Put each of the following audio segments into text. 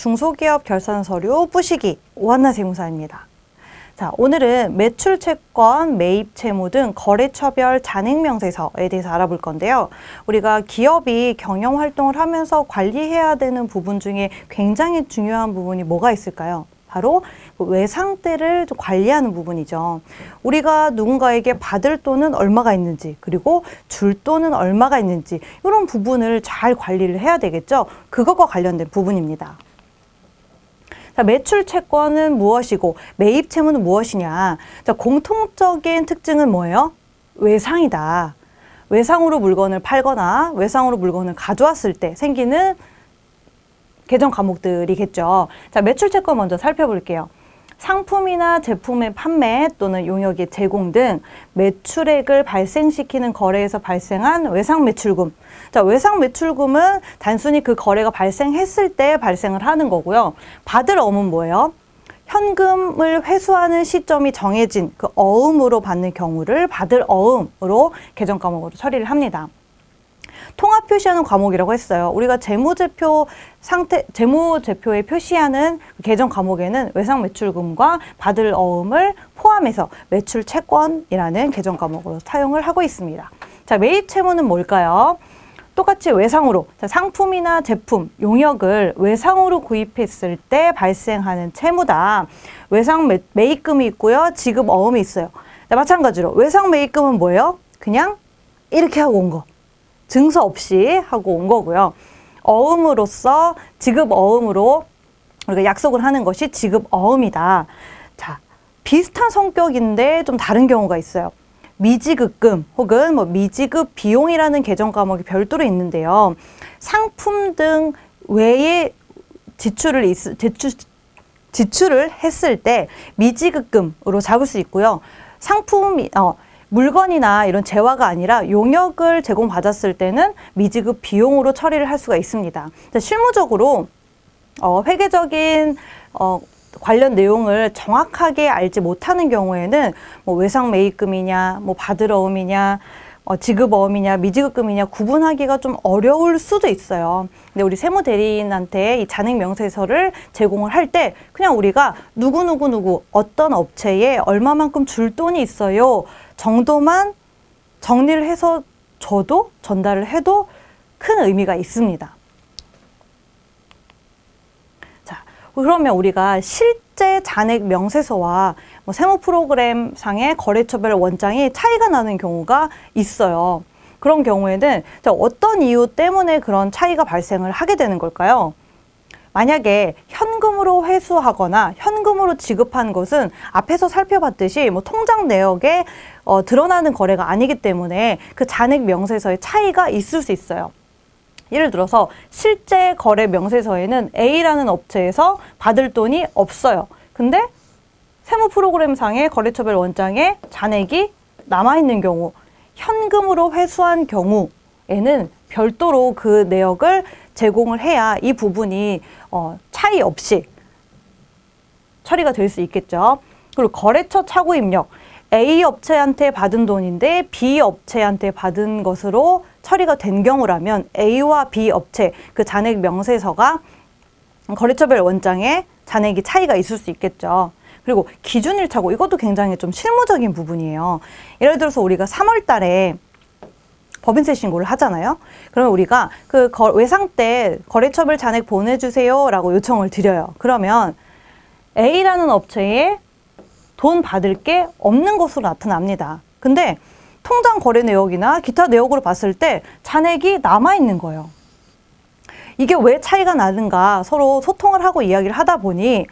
중소기업 결산 서류 뿌시기 오한나 세무사입니다. 자, 오늘은 매출채권, 매입채무 등 거래처별 잔액명세서에 대해서 알아볼 건데요. 우리가 기업이 경영활동을 하면서 관리해야 되는 부분 중에 굉장히 중요한 부분이 뭐가 있을까요? 바로 외상대를 좀 관리하는 부분이죠. 우리가 누군가에게 받을 돈은 얼마가 있는지, 그리고 줄 돈은 얼마가 있는지 이런 부분을 잘 관리를 해야 되겠죠. 그것과 관련된 부분입니다. 자, 매출채권은 무엇이고 매입채무는 무엇이냐. 자, 공통적인 특징은 뭐예요? 외상이다. 외상으로 물건을 팔거나 외상으로 물건을 가져왔을 때 생기는 계정 과목들이겠죠. 자, 매출채권 먼저 살펴볼게요. 상품이나 제품의 판매 또는 용역의 제공 등 매출액을 발생시키는 거래에서 발생한 외상매출금. 자, 외상매출금은 단순히 그 거래가 발생했을 때 발생을 하는 거고요. 받을 어음은 뭐예요? 현금을 회수하는 시점이 정해진 그 어음으로 받는 경우를 받을 어음으로 계정 과목으로 처리를 합니다. 통합 표시하는 과목이라고 했어요. 우리가 재무제표에 표시하는 계정 과목에는 외상매출금과 받을 어음을 포함해서 매출채권이라는 계정 과목으로 사용을 하고 있습니다. 자, 매입채무는 뭘까요? 똑같이 외상으로, 자, 상품이나 제품, 용역을 외상으로 구입했을 때 발생하는 채무다. 외상 매입금이 있고요. 지급 어음이 있어요. 자, 마찬가지로 외상 매입금은 뭐예요? 그냥 이렇게 하고 온 거. 증서 없이 하고 온 거고요. 어음으로서 지급 어음으로 우리가 약속을 하는 것이 지급 어음이다. 자, 비슷한 성격인데 좀 다른 경우가 있어요. 미지급금 혹은 미지급 비용이라는 계정 과목이 별도로 있는데요. 상품 등 외에 지출을 했을 때 미지급금으로 잡을 수 있고요. 물건이나 이런 재화가 아니라 용역을 제공받았을 때는 미지급 비용으로 처리를 할 수가 있습니다. 실무적으로 회계적인 관련 내용을 정확하게 알지 못하는 경우에는 외상 매입금이냐, 받을 어음이냐, 지급 어음이냐, 미지급금이냐 구분하기가 좀 어려울 수도 있어요. 근데 우리 세무대리인한테 이 잔액명세서를 제공을 할 때 그냥 우리가 누구 어떤 업체에 얼마만큼 줄 돈이 있어요 정도만 정리를 해서 줘도 전달을 해도 큰 의미가 있습니다. 자, 그러면 우리가 실제 잔액 명세서와 세무 프로그램 상의 거래처별 원장이 차이가 나는 경우가 있어요. 그런 경우에는 어떤 이유 때문에 그런 차이가 발생을 하게 되는 걸까요? 만약에 현금으로 회수하거나 현금으로 지급한 것은 앞에서 살펴봤듯이 통장 내역에 드러나는 거래가 아니기 때문에 그 잔액 명세서의 차이가 있을 수 있어요. 예를 들어서 실제 거래 명세서에는 A라는 업체에서 받을 돈이 없어요. 근데 세무 프로그램상의 거래처별 원장에 잔액이 남아있는 경우, 현금으로 회수한 경우에는 별도로 그 내역을 제공을 해야 이 부분이 차이 없이 처리가 될 수 있겠죠. 그리고 거래처 차고 입력, A 업체한테 받은 돈인데 B 업체한테 받은 것으로 처리가 된 경우라면 A와 B 업체 그 잔액 명세서가 거래처별 원장에 잔액이 차이가 있을 수 있겠죠. 그리고 기준일 차고, 이것도 굉장히 좀 실무적인 부분이에요. 예를 들어서 우리가 3월 달에 법인세 신고를 하잖아요. 그러면 우리가 그 외상 때 거래처별 잔액 보내주세요 라고 요청을 드려요. 그러면 A라는 업체에 돈 받을 게 없는 것으로 나타납니다. 근데 통장 거래 내역이나 기타 내역으로 봤을 때 잔액이 남아있는 거예요. 이게 왜 차이가 나는가 서로 소통을 하고 이야기를 하다 보니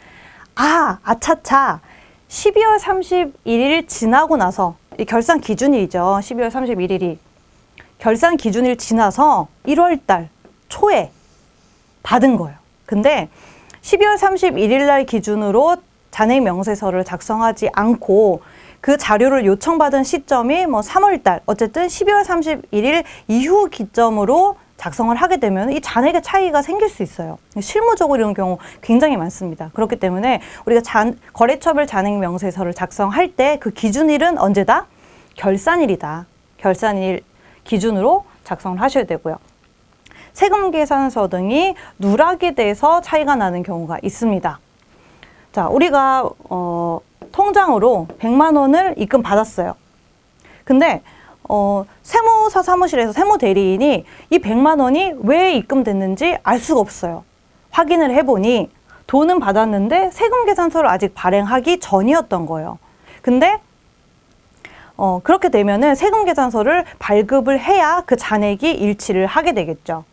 아차차 12월 31일 지나고 나서 이 결산 기준일이죠. 12월 31일이 결산 기준일 지나서 1월달 초에 받은 거예요. 근데 12월 31일 날 기준으로 잔액 명세서를 작성하지 않고 그 자료를 요청받은 시점이 3월달, 어쨌든 12월 31일 이후 기점으로 작성을 하게 되면 이 잔액의 차이가 생길 수 있어요. 실무적으로 이런 경우 굉장히 많습니다. 그렇기 때문에 우리가 거래처별 잔액 명세서를 작성할 때 그 기준일은 언제다? 결산일이다. 결산일 기준으로 작성을 하셔야 되고요. 세금계산서 등이 누락이 돼서 차이가 나는 경우가 있습니다. 자, 우리가 통장으로 100만 원을 입금 받았어요. 근데 세무사 사무실에서 세무대리인이 이 100만 원이 왜 입금됐는지 알 수가 없어요. 확인을 해보니 돈은 받았는데 세금계산서를 아직 발행하기 전이었던 거예요. 근데 그렇게 되면은 세금계산서를 발급을 해야 그 잔액이 일치를 하게 되겠죠.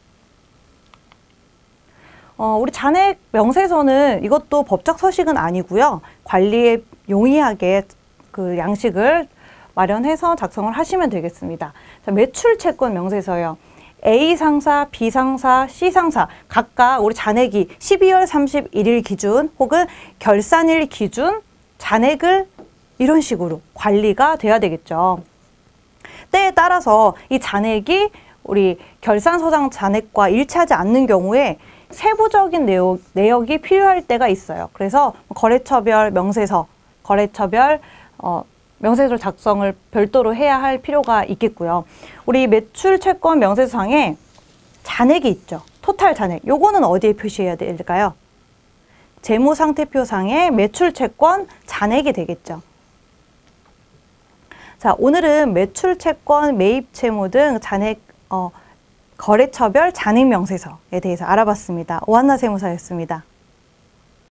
우리 잔액 명세서는 이것도 법적 서식은 아니고요. 관리에 용이하게 그 양식을 마련해서 작성을 하시면 되겠습니다. 자, 매출채권 명세서요. A 상사, B 상사, C 상사 각각 우리 잔액이 12월 31일 기준 혹은 결산일 기준 잔액을 이런 식으로 관리가 돼야 되겠죠. 때에 따라서 이 잔액이 우리 결산서장 잔액과 일치하지 않는 경우에 세부적인 내역이 필요할 때가 있어요. 그래서 거래처별 명세서, 거래처별 명세서 작성을 별도로 해야 할 필요가 있겠고요. 우리 매출채권 명세서상에 잔액이 있죠. 토탈 잔액. 요거는 어디에 표시해야 될까요? 재무상태표상의 매출채권 잔액이 되겠죠. 자, 오늘은 매출채권, 매입채무 등 잔액, 거래처별 잔액명세서에 대해서 알아봤습니다. 오한나 세무사였습니다.